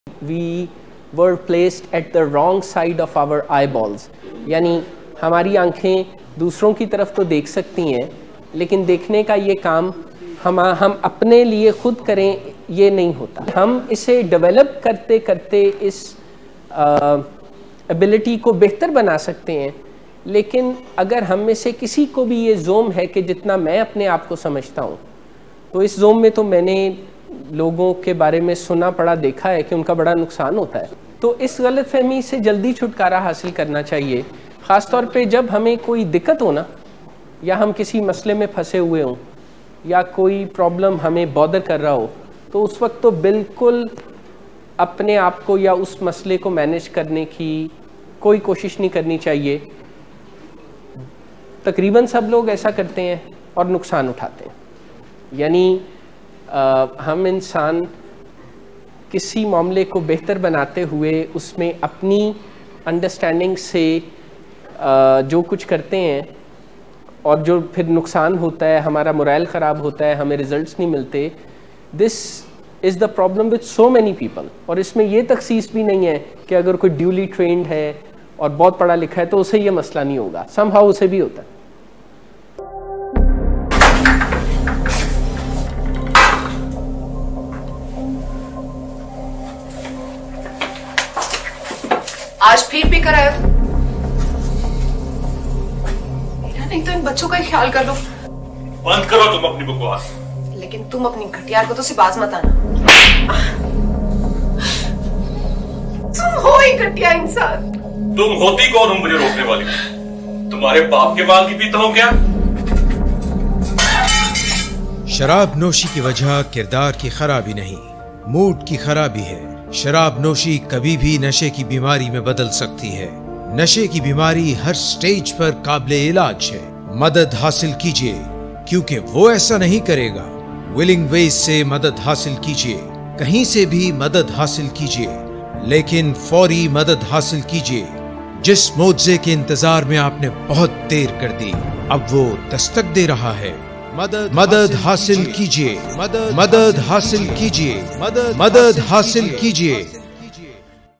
we were placed at the wrong side of our eyeballs, यानी हमारी आंखें दूसरों की तरफ तो देख सकती हैं, लेकिन देखने का ये काम हम अपने लिए खुद करें ये नहीं होता। हम इसे डेवलप करते करते इस एबिलिटी को बेहतर बना सकते हैं, लेकिन अगर हम में से किसी को भी ये जोम है कि जितना मैं अपने आप को समझता हूँ, तो इस जोम में तो मैंने लोगों के बारे में सुना पढ़ा देखा है कि उनका बड़ा नुकसान होता है। तो इस गलतफहमी से जल्दी छुटकारा हासिल करना चाहिए, ख़ास तौर पे जब हमें कोई दिक्कत हो ना, या हम किसी मसले में फंसे हुए हों, या कोई प्रॉब्लम हमें बॉदर कर रहा हो, तो उस वक्त तो बिल्कुल अपने आप को या उस मसले को मैनेज करने की कोई कोशिश नहीं करनी चाहिए। तकरीबन सब लोग ऐसा करते हैं और नुकसान उठाते हैं। यानी हम इंसान किसी मामले को बेहतर बनाते हुए उसमें अपनी अंडरस्टैंडिंग से जो कुछ करते हैं और जो फिर नुकसान होता है, हमारा मोरल ख़राब होता है, हमें रिजल्ट्स नहीं मिलते। This is the problem with so many people. और इसमें ये तखसीस भी नहीं है कि अगर कोई ड्यूली ट्रेंड है और बहुत पढ़ा लिखा है तो उसे ये मसला नहीं होगा, समहाउ उसे भी होता है। आज फिर भी कराया तो मेरा नहीं तो इन बच्चों का ही ख्याल कर लो। बंद करो तुम अपनी बकवास। लेकिन तुम अपनी घटिया को तो से बाज मत आना। तुम हो ही घटिया इंसान। तुम होती कौन हो मुझे रोकने वाली? तुम्हारे बाप के माल की पीता हूं क्या? शराब नोशी की वजह किरदार की खराबी नहीं, मूड की खराबी है। शराब नोशी कभी भी नशे की बीमारी में बदल सकती है। नशे की बीमारी हर स्टेज पर काबिले इलाज है। मदद हासिल कीजिए, क्योंकि वो ऐसा नहीं करेगा। विलिंग वेज से मदद हासिल कीजिए, कहीं से भी मदद हासिल कीजिए, लेकिन फौरी मदद हासिल कीजिए। जिस मुआवजे के इंतजार में आपने बहुत देर कर दी, अब वो दस्तक दे रहा है। मदद हासिल कीजिए, मदद हासिल कीजिए, मदद हासिल कीजिए।